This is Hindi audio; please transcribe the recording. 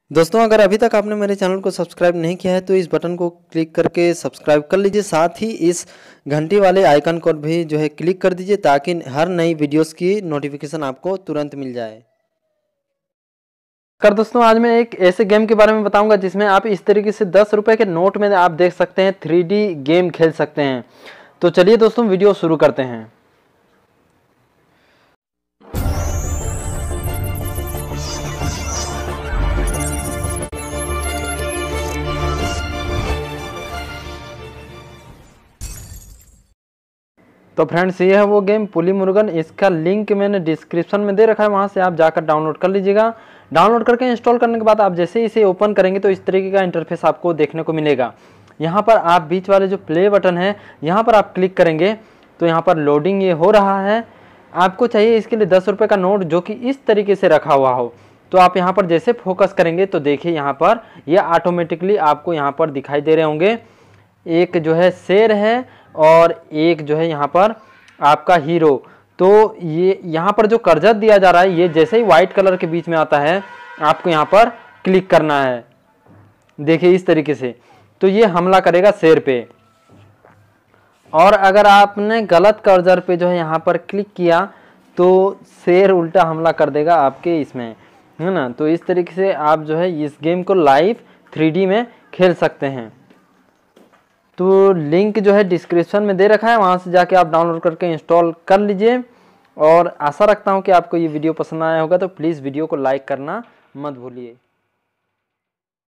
दोस्तों अगर अभी तक आपने मेरे चैनल को सब्सक्राइब नहीं किया है तो इस बटन को क्लिक करके सब्सक्राइब कर लीजिए। साथ ही इस घंटी वाले आइकन को भी जो है क्लिक कर दीजिए ताकि हर नई वीडियोस की नोटिफिकेशन आपको तुरंत मिल जाए। कर दोस्तों आज मैं एक ऐसे गेम के बारे में बताऊंगा जिसमें आप इस तरीके से 10 रुपये के नोट में आप देख सकते हैं 3D गेम खेल सकते हैं। तो चलिए दोस्तों वीडियो शुरू करते हैं। तो फ्रेंड्स ये है वो गेम पुली मुर्गन। इसका लिंक मैंने डिस्क्रिप्शन में दे रखा है, वहाँ से आप जाकर डाउनलोड कर लीजिएगा। डाउनलोड करके इंस्टॉल करने के बाद आप जैसे ही इसे ओपन करेंगे तो इस तरीके का इंटरफेस आपको देखने को मिलेगा। यहाँ पर आप बीच वाले जो प्ले बटन है यहाँ पर आप क्लिक करेंगे तो यहाँ पर लोडिंग ये हो रहा है। आपको चाहिए इसके लिए 10 रुपये का नोट जो कि इस तरीके से रखा हुआ हो। तो आप यहाँ पर जैसे फोकस करेंगे तो देखिए यहाँ पर ये ऑटोमेटिकली आपको यहाँ पर दिखाई दे रहे होंगे। एक जो है शेर है और एक जो है यहाँ पर आपका हीरो। तो ये यहाँ पर जो कर्जत दिया जा रहा है ये जैसे ही व्हाइट कलर के बीच में आता है आपको यहाँ पर क्लिक करना है। देखिए इस तरीके से तो ये हमला करेगा शेर पे। और अगर आपने गलत कर्जर पे जो है यहाँ पर क्लिक किया तो शेर उल्टा हमला कर देगा आपके इसमें, है ना। तो इस तरीके से आप जो है इस गेम को लाइव 3D में खेल सकते हैं। तो लिंक जो है डिस्क्रिप्शन में दे रखा है, वहाँ से जाके आप डाउनलोड करके इंस्टॉल कर लीजिए। और आशा रखता हूँ कि आपको ये वीडियो पसंद आया होगा, तो प्लीज़ वीडियो को लाइक करना मत भूलिए।